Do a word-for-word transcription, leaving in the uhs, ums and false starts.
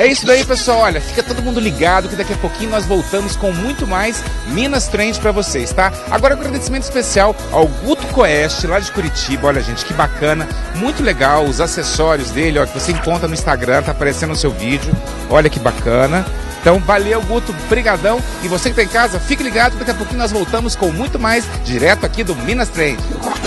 É isso daí, pessoal. Olha, fica todo mundo ligado que daqui a pouquinho nós voltamos com muito mais Minas Trend pra vocês, tá? Agora um agradecimento especial ao Guto Coeste, lá de Curitiba. Olha, gente, que bacana, muito legal os acessórios dele, ó, que você encontra no Instagram, tá aparecendo no seu vídeo. Olha que bacana. Então, valeu, Guto, brigadão. E você que tá em casa, fique ligado, daqui a pouquinho nós voltamos com muito mais direto aqui do Minas Trend.